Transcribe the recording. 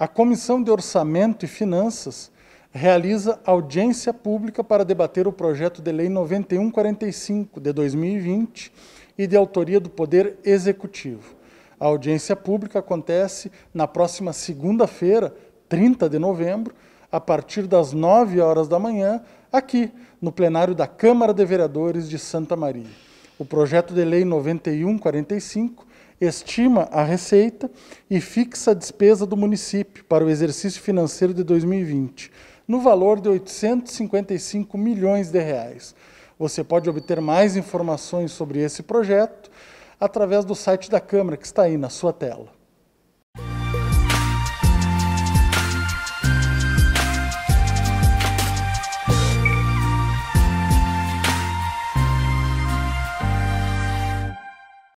A Comissão de Orçamento e Finanças realiza audiência pública para debater o projeto de lei 9145 de 2020 e de autoria do Poder Executivo. A audiência pública acontece na próxima segunda-feira, 30 de novembro, a partir das 9 horas da manhã, aqui no plenário da Câmara de Vereadores de Santa Maria. O projeto de lei 9145 estima a receita e fixa a despesa do município para o exercício financeiro de 2020, no valor de R$ 855 milhões de reais. Você pode obter mais informações sobre esse projeto através do site da Câmara, que está aí na sua tela.